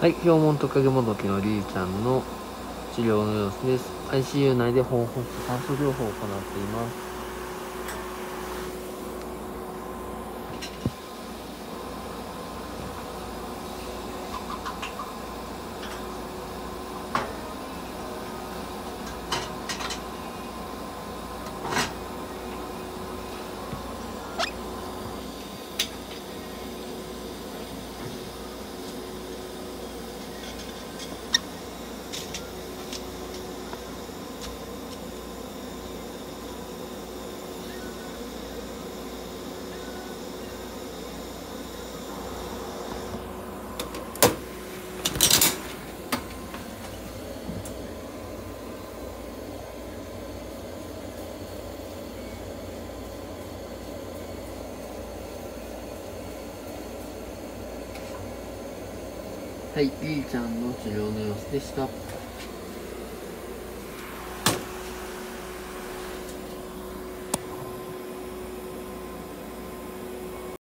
はい、ヒョウモントカゲモドキのリーちゃんの治療の様子です。ICU 内でホーホスト酸素療法を行っています。はい、リーちゃんの治療の様子でした。